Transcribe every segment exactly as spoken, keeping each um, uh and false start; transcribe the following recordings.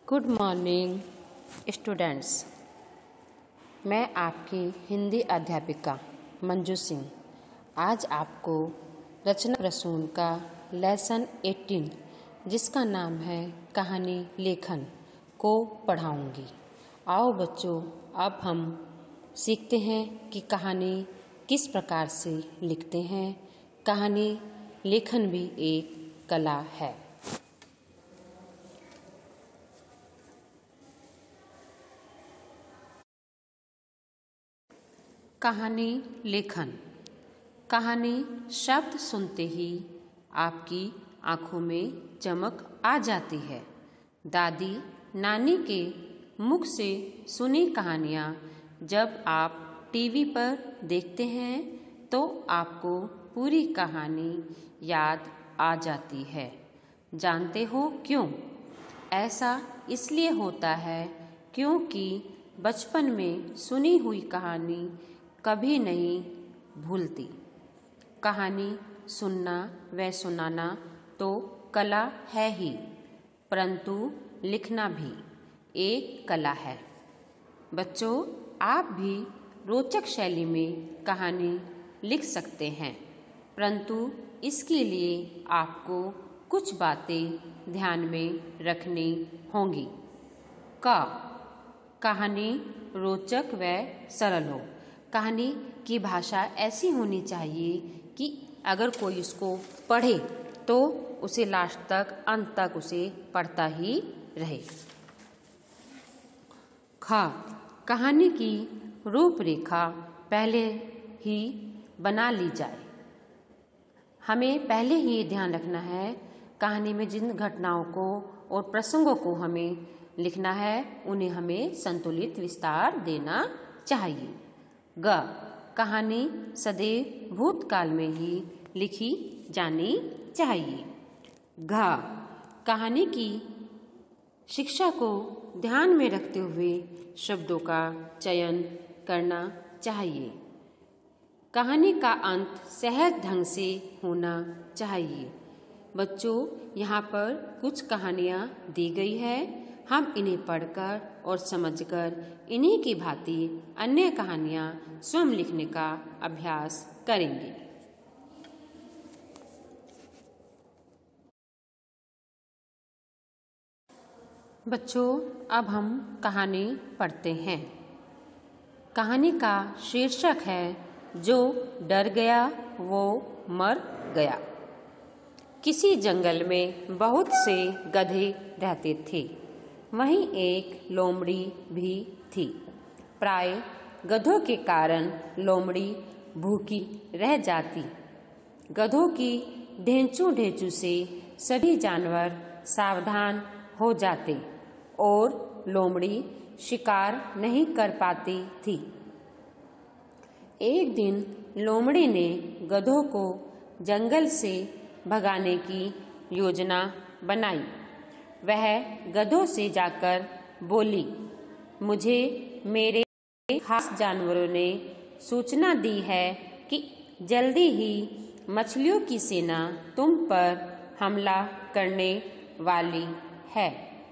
Good morning students. मैं आपकी हिंदी अध्यापिका मंजू सिंह आज आपको रचना प्रसून का लेसन अठारह जिसका नाम है कहानी लेखन को पढ़ाऊंगी। आओ बच्चों, अब हम सीखते हैं कि कहानी किस प्रकार से लिखते हैं। कहानी लेखन भी एक कला है। कहानी लेखन। कहानी शब्द सुनते ही आपकी आंखों में चमक आ जाती है। दादी नानी के मुख से सुनी कहानियाँ जब आप टीवी पर देखते हैं तो आपको पूरी कहानी याद आ जाती है। जानते हो क्यों? ऐसा इसलिए होता है क्योंकि बचपन में सुनी हुई कहानी कभी नहीं भूलती। कहानी सुनना व सुनाना तो कला है ही, परंतु लिखना भी एक कला है। बच्चों, आप भी रोचक शैली में कहानी लिख सकते हैं, परंतु इसके लिए आपको कुछ बातें ध्यान में रखनी होंगी। क कहानी रोचक व सरल हो। कहानी की भाषा ऐसी होनी चाहिए कि अगर कोई उसको पढ़े तो उसे लास्ट तक अंत तक उसे पढ़ता ही रहे। ख कहानी की रूपरेखा पहले ही बना ली जाए। हमें पहले ही ध्यान रखना है कहानी में जिन घटनाओं को और प्रसंगों को हमें लिखना है उन्हें हमें संतुलित विस्तार देना चाहिए। ग कहानी सदैव भूतकाल में ही लिखी जानी चाहिए। घ कहानी की शिक्षा को ध्यान में रखते हुए शब्दों का चयन करना चाहिए। कहानी का अंत सहज ढंग से होना चाहिए। बच्चों, यहाँ पर कुछ कहानियाँ दी गई है। हम इन्हें पढ़कर और समझकर इन्हीं की भांति अन्य कहानियाँ स्वयं लिखने का अभ्यास करेंगे। बच्चों, अब हम कहानी पढ़ते हैं। कहानी का शीर्षक है जो डर गया वो मर गया। किसी जंगल में बहुत से गधे रहते थे। वहीं एक लोमड़ी भी थी। प्राय गधों के कारण लोमड़ी भूखी रह जाती। गधों की ढेंचू ढेंचू से सभी जानवर सावधान हो जाते और लोमड़ी शिकार नहीं कर पाती थी। एक दिन लोमड़ी ने गधों को जंगल से भगाने की योजना बनाई। वह गधों से जाकर बोली, मुझे मेरे खास जानवरों ने सूचना दी है कि जल्दी ही मछलियों की सेना तुम पर हमला करने वाली है।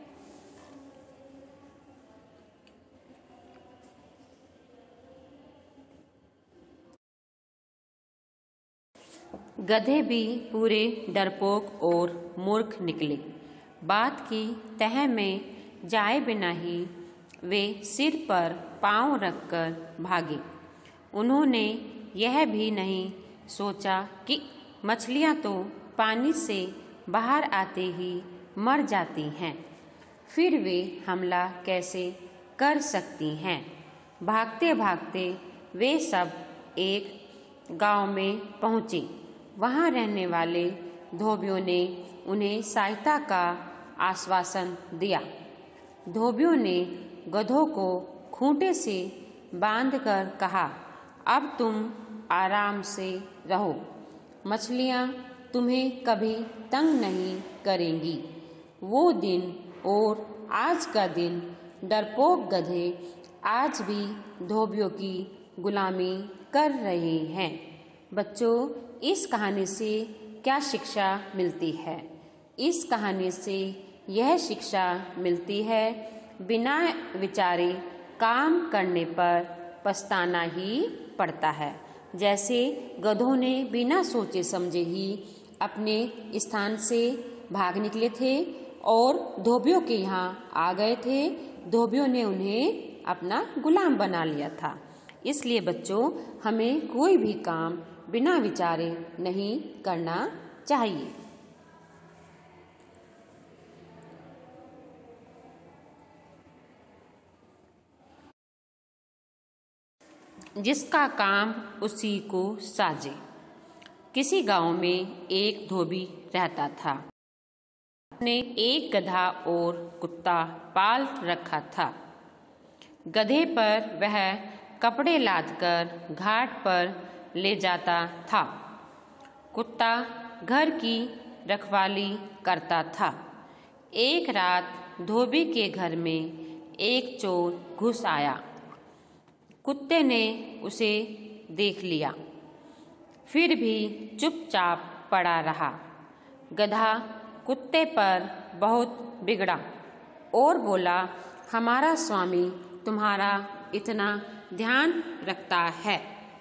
गधे भी पूरे डरपोक और मूर्ख निकले। बात की तह में जाए बिना ही वे सिर पर पांव रखकर भागे। उन्होंने यह भी नहीं सोचा कि मछलियां तो पानी से बाहर आते ही मर जाती हैं, फिर वे हमला कैसे कर सकती हैं। भागते भागते वे सब एक गांव में पहुँचे। वहाँ रहने वाले धोबियों ने उन्हें सहायता का आश्वासन दिया। धोबियों ने गधों को खूंटे से बांधकर कहा, अब तुम आराम से रहो, मछलियाँ तुम्हें कभी तंग नहीं करेंगी। वो दिन और आज का दिन डरपोक गधे आज भी धोबियों की गुलामी कर रहे हैं। बच्चों, इस कहानी से क्या शिक्षा मिलती है? इस कहानी से यह शिक्षा मिलती है, बिना विचारे काम करने पर पछताना ही पड़ता है। जैसे गधों ने बिना सोचे समझे ही अपने स्थान से भाग निकले थे और धोबियों के यहाँ आ गए थे। धोबियों ने उन्हें अपना गुलाम बना लिया था। इसलिए बच्चों, हमें कोई भी काम बिना विचारे नहीं करना चाहिए। जिसका काम उसी को साजे। किसी गांव में एक धोबी रहता था। उसने एक गधा और कुत्ता पाल रखा था। गधे पर वह कपड़े लादकर घाट पर ले जाता था। कुत्ता घर की रखवाली करता था। एक रात धोबी के घर में एक चोर घुस आया। कुत्ते ने उसे देख लिया, फिर भी चुपचाप पड़ा रहा। गधा कुत्ते पर बहुत बिगड़ा और बोला, हमारा स्वामी तुम्हारा इतना ध्यान रखता है,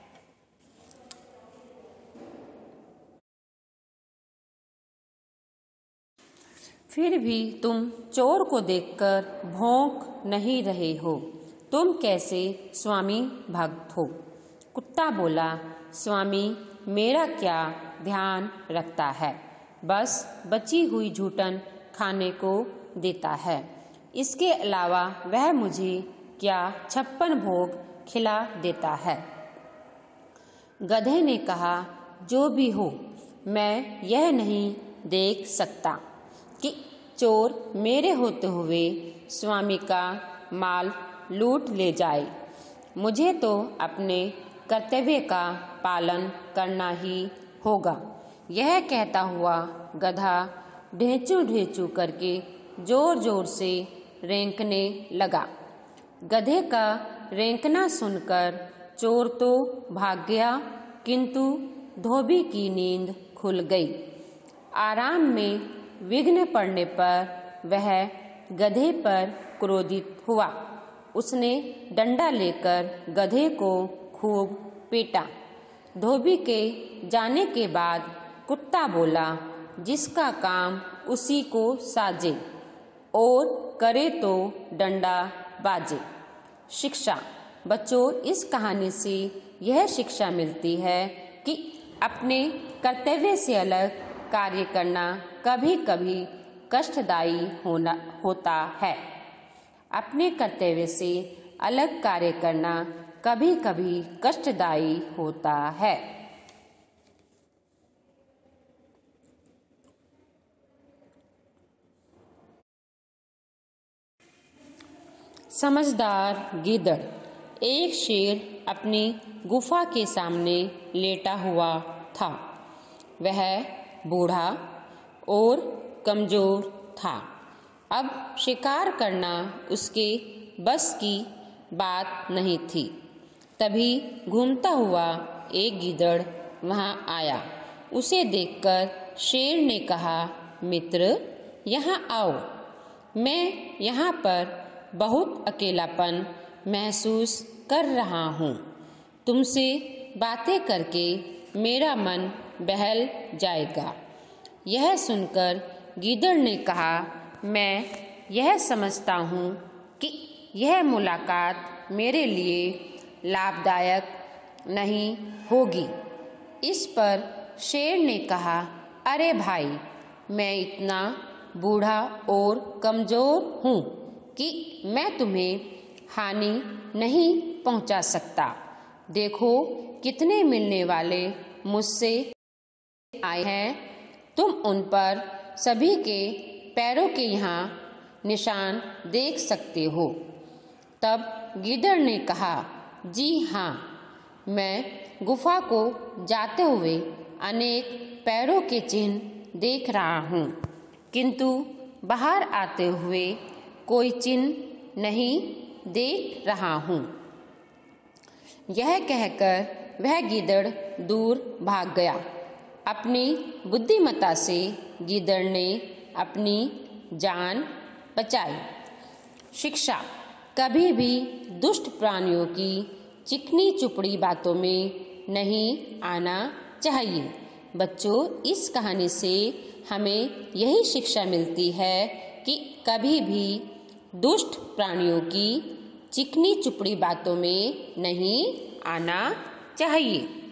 फिर भी तुम चोर को देखकर भौंक नहीं रहे हो। तुम कैसे स्वामी भक्त हो? कुत्ता बोला, स्वामी मेरा क्या ध्यान रखता है, बस बची हुई झूठन खाने को देता है। इसके अलावा वह मुझे क्या छप्पन भोग खिला देता है। गधे ने कहा, जो भी हो, मैं यह नहीं देख सकता कि चोर मेरे होते हुए स्वामी का माल लूट ले जाए। मुझे तो अपने कर्तव्य का पालन करना ही होगा। यह कहता हुआ गधा ढेंचू ढेंचू करके जोर जोर से रेंकने लगा। गधे का रेंकना सुनकर चोर तो भाग गया, किंतु धोबी की नींद खुल गई। आराम में विघ्न पड़ने पर वह गधे पर क्रोधित हुआ। उसने डंडा लेकर गधे को खूब पीटा। धोबी के जाने के बाद कुत्ता बोला, जिसका काम उसी को साजे और करे तो डंडा बाजे। शिक्षा। बच्चों, इस कहानी से यह शिक्षा मिलती है कि अपने कर्तव्य से अलग कार्य करना कभी कभी कष्टदायी होना होता है। अपने कर्तव्य से अलग कार्य करना कभी कभी कष्टदायी होता है। समझदार गीदड़। एक शेर अपनी गुफा के सामने लेटा हुआ था। वह बूढ़ा और कमजोर था। अब शिकार करना उसके बस की बात नहीं थी। तभी घूमता हुआ एक गीदड़ वहां आया। उसे देखकर शेर ने कहा, मित्र, यहाँ आओ। मैं यहाँ पर बहुत अकेलापन महसूस कर रहा हूँ। तुमसे बातें करके मेरा मन बहल जाएगा। यह सुनकर गीदड़ ने कहा, मैं यह समझता हूँ कि यह मुलाकात मेरे लिए लाभदायक नहीं होगी। इस पर शेर ने कहा, अरे भाई, मैं इतना बूढ़ा और कमजोर हूँ कि मैं तुम्हें हानि नहीं पहुँचा सकता। देखो कितने मिलने वाले मुझसे आए हैं। तुम उन पर सभी के पैरों के यहाँ निशान देख सकते हो। तब गीदड़ ने कहा, जी हाँ, मैं गुफा को जाते हुए अनेक पैरों के चिन्ह देख रहा हूँ, किंतु बाहर आते हुए कोई चिन्ह नहीं देख रहा हूँ। यह कहकर वह गीदड़ दूर भाग गया। अपनी बुद्धिमत्ता से गीदड़ ने अपनी जान बचाई। शिक्षा, कभी भी दुष्ट प्राणियों की चिकनी चुपड़ी बातों में नहीं आना चाहिए। बच्चों, इस कहानी से हमें यही शिक्षा मिलती है कि कभी भी दुष्ट प्राणियों की चिकनी चुपड़ी बातों में नहीं आना चाहिए।